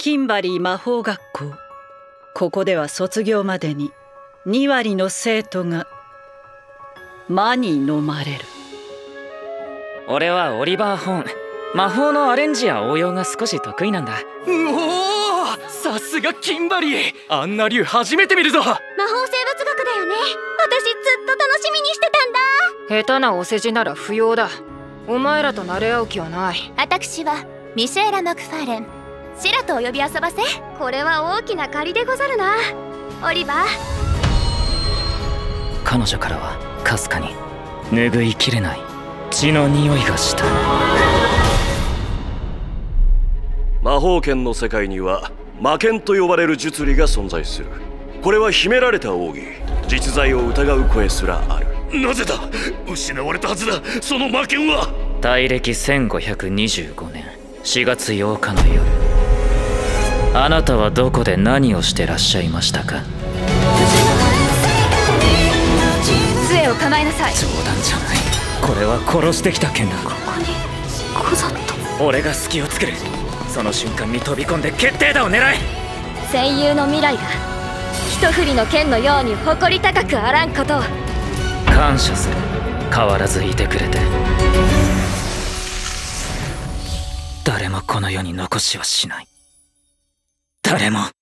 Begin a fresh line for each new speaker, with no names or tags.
キンバリー魔法学校。ここでは卒業までに2割の生徒が魔に飲まれる。
俺はオリバー・ホーン。魔法のアレンジや応用が少し得意なんだ。
うおー、さすがキンバリー。あんな竜初めて見るぞ。
魔法生物学だよね。私ずっと楽しみにしてたんだ。
下手なお世辞なら不要だ。お前らと慣れ合う気はない。
私はミシェーラ・マクファーレン。シラとお呼び遊ばせ。これは大きな借りでござるな、オリバー。
彼女からはかすかに拭いきれない血の匂いがした。
魔法剣の世界には魔剣と呼ばれる術理が存在する。これは秘められた奥義、実在を疑う声すらある。
なぜだ、失われたはずだ。その魔剣は
大暦1525年4月8日の夜、あなたはどこで何をしてらっしゃいましたか？
杖を構えなさい。
冗談じゃない。これは殺してきた剣だ。
ここにござった。
俺が隙を作る。その瞬間に飛び込んで決定打を狙え。
戦友の未来が一振りの剣のように誇り高くあらんことを。
感謝する。変わらずいてくれて。誰もこの世に残しはしない。誰も。